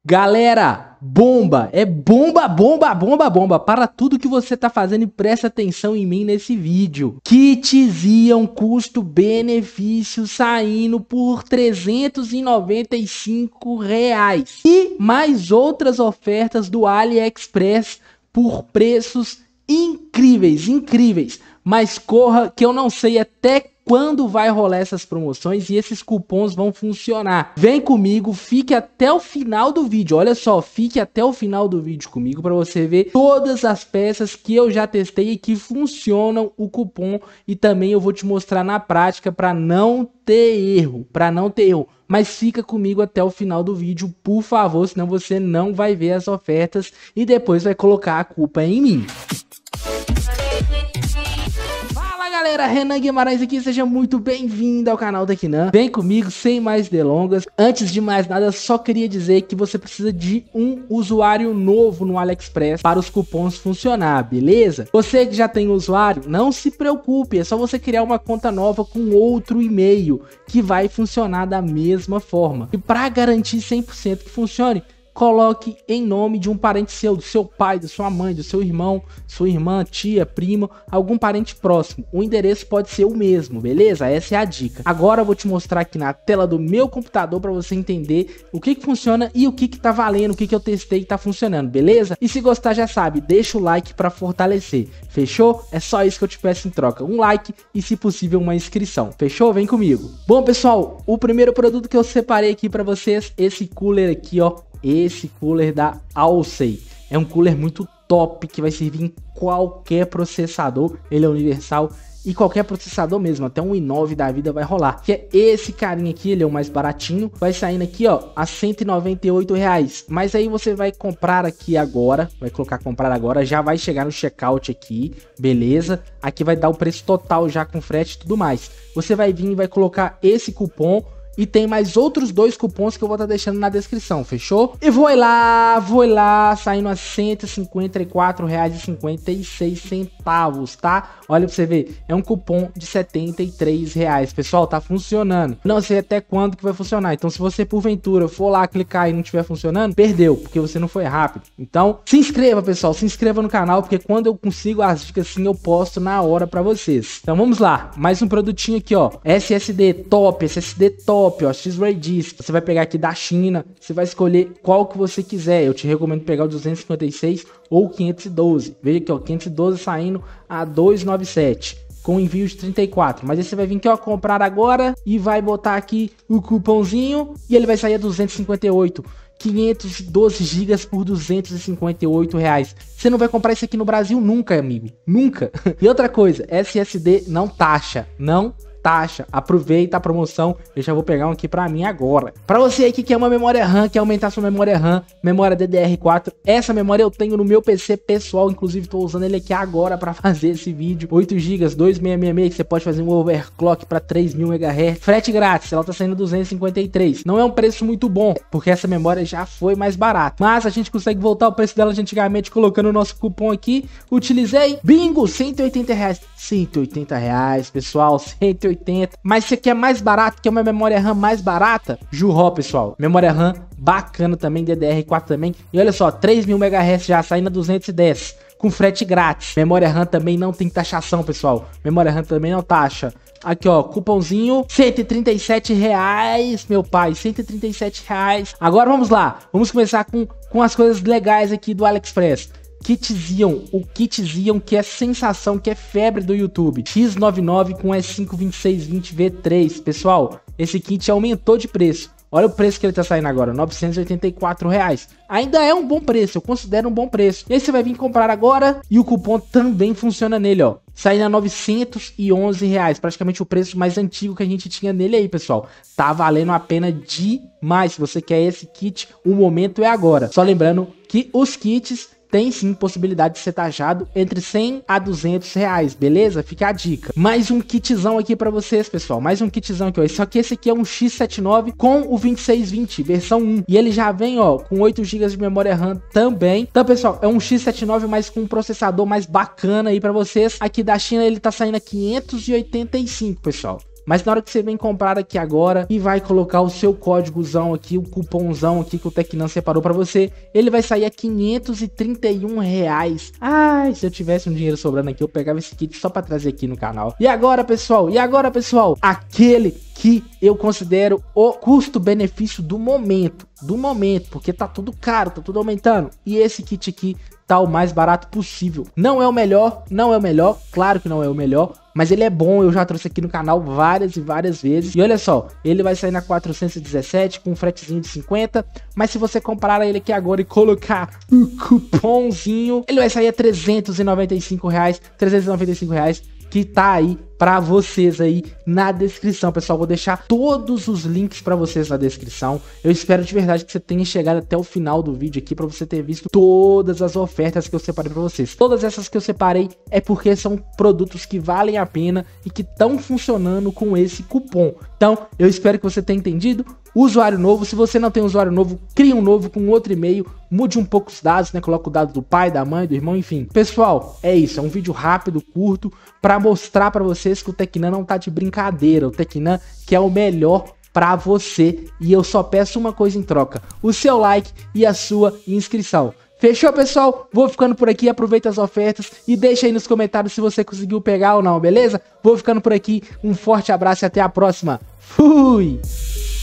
Galera, bomba! É bomba, bomba, bomba, bomba! Para tudo que você tá fazendo e presta atenção em mim nesse vídeo. Kits Ion custo-benefício saindo por R$395. E mais outras ofertas do AliExpress por preços incríveis, incríveis. Mas corra que eu não sei até quando vai rolar essas promoções e esses cupons vão funcionar. Vem comigo, fique até o final do vídeo. Olha só, fique até o final do vídeo comigo para você ver todas as peças que eu já testei e que funcionam o cupom. E também eu vou te mostrar na prática para não ter erro, Mas fica comigo até o final do vídeo, por favor, senão você não vai ver as ofertas e depois vai colocar a culpa em mim. Galera, Renan Guimarães aqui, seja muito bem-vindo ao canal da Kinan. Vem comigo sem mais delongas. Antes de mais nada, só queria dizer que você precisa de um usuário novo no AliExpress para os cupons funcionar, beleza? Você que já tem usuário, não se preocupe, é só você criar uma conta nova com outro e-mail que vai funcionar da mesma forma. E para garantir 100% que funcione, coloque em nome de um parente seu, do seu pai, da sua mãe, do seu irmão, sua irmã, tia, primo, algum parente próximo. O endereço pode ser o mesmo, beleza? Essa é a dica. Agora eu vou te mostrar aqui na tela do meu computador para você entender o que funciona e o que tá valendo, o que eu testei e tá funcionando, beleza? E se gostar, já sabe, deixa o like para fortalecer, fechou? É só isso que eu te peço em troca, um like e, se possível, uma inscrição, fechou? Vem comigo. Bom, pessoal, o primeiro produto que eu separei aqui para vocês, esse cooler aqui, ó. Esse cooler da Alsey é um cooler muito top que vai servir em qualquer processador, ele é universal e qualquer processador mesmo, até um i9 da vida vai rolar. Que é esse carinha aqui, ele é o mais baratinho, vai saindo aqui ó, a R$198, mas aí você vai comprar aqui agora, vai colocar comprar agora, já vai chegar no checkout aqui, beleza? Aqui vai dar o preço total já com frete e tudo mais. Você vai vir e vai colocar esse cupom. E tem mais outros dois cupons que eu vou estar deixando na descrição, fechou? E vou lá, saindo a R$154,56, tá? Olha pra você ver, é um cupom de R$73, pessoal, tá funcionando. Não sei até quando que vai funcionar, então se você porventura for lá clicar e não estiver funcionando, perdeu, porque você não foi rápido. Então, se inscreva, pessoal, se inscreva no canal, porque quando eu consigo as dicas assim, eu posto na hora pra vocês. Então vamos lá, mais um produtinho aqui, ó, SSD top, ó, X-Ray Disk. Você vai pegar aqui da China, você vai escolher qual que você quiser. Eu te recomendo pegar o 256 ou 512. Veja aqui, ó, 512 saindo a 297 com envio de 34. Mas aí você vai vir aqui, ó, comprar agora e vai botar aqui o cupomzinho e ele vai sair a 258. 512 GB por R$258. Você não vai comprar isso aqui no Brasil nunca, amigo. Nunca. E outra coisa, SSD não taxa. Não taxa, aproveita a promoção, eu já vou pegar um aqui pra mim agora. Pra você aí que quer uma memória RAM, quer aumentar sua memória RAM, memória DDR4, essa memória eu tenho no meu PC pessoal, inclusive tô usando ele aqui agora pra fazer esse vídeo, 8 GB, 2666, que você pode fazer um overclock pra 3000 MHz, frete grátis, ela tá saindo 253, não é um preço muito bom, porque essa memória já foi mais barata, mas a gente consegue voltar o preço dela de antigamente colocando o nosso cupom aqui, utilizei, bingo, R$180, R$180, pessoal, 180. Mas você quer mais barato, quer uma memória RAM mais barata? Juhó, pessoal, memória RAM bacana também, DDR4 também, e olha só, 3000 MHz já saindo a 210, com frete grátis. Memória RAM também não tem taxação, pessoal, memória RAM também não taxa. Aqui ó, cupomzinho, R$137, meu pai, R$137. Agora vamos lá, vamos começar com as coisas legais aqui do AliExpress. Kits Ion, o Kits Ion que é sensação, que é febre do YouTube. X99 com S52620V3. Pessoal, esse kit aumentou de preço. Olha o preço que ele tá saindo agora, R$984. Ainda é um bom preço, eu considero um bom preço. E aí você vai vir comprar agora e o cupom também funciona nele, ó. Saindo a R$911, praticamente o preço mais antigo que a gente tinha nele aí, pessoal. Tá valendo a pena demais. Se você quer esse kit, o momento é agora. Só lembrando que os kits tem sim possibilidade de ser taxado entre 100 a R$200, beleza? Fica a dica. Mais um kitzão aqui pra vocês, pessoal. Mais um kitzão aqui, ó. Só que esse aqui é um X79 com o 2620, versão 1. E ele já vem, ó, com 8 GB de memória RAM também. Então, pessoal, é um X79, mas com um processador mais bacana aí pra vocês. Aqui da China ele tá saindo a 585, pessoal. Mas na hora que você vem comprar aqui agora e vai colocar o seu códigozão aqui, o cupomzão aqui que o Tecnan separou pra você, ele vai sair a R$531. Ai, se eu tivesse um dinheiro sobrando aqui, eu pegava esse kit só pra trazer aqui no canal. E agora, pessoal, aquele que eu considero o custo-benefício do momento, porque tá tudo caro, tá tudo aumentando. E esse kit aqui tá o mais barato possível. Não é o melhor, claro que não é o melhor, mas ele é bom, eu já trouxe aqui no canal várias e várias vezes. E olha só, ele vai sair na 417 com um fretezinho de 50, mas se você comprar ele aqui agora e colocar o cupomzinho, ele vai sair a R$395, que tá aí pra vocês aí na descrição, pessoal. Vou deixar todos os links pra vocês na descrição. Eu espero de verdade que você tenha chegado até o final do vídeo aqui pra você ter visto todas as ofertas que eu separei pra vocês. Todas essas que eu separei é porque são produtos que valem a pena e que estão funcionando com esse cupom. Então, eu espero que você tenha entendido. Usuário novo, se você não tem usuário novo, cria um novo com outro e-mail, mude um pouco os dados, né? Coloca o dado do pai, da mãe, do irmão, enfim. Pessoal, é isso, é um vídeo rápido, curto, pra mostrar pra vocês que o Tecnan não tá de brincadeira. O Tecnan que é o melhor pra você. E eu só peço uma coisa em troca: o seu like e a sua inscrição. Fechou, pessoal? Vou ficando por aqui, aproveita as ofertas e deixa aí nos comentários se você conseguiu pegar ou não, beleza? Vou ficando por aqui, um forte abraço e até a próxima. Fui!